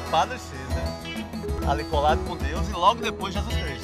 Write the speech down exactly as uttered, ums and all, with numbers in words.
Padre César, ali colado com Deus, e logo depois Jesus Cristo.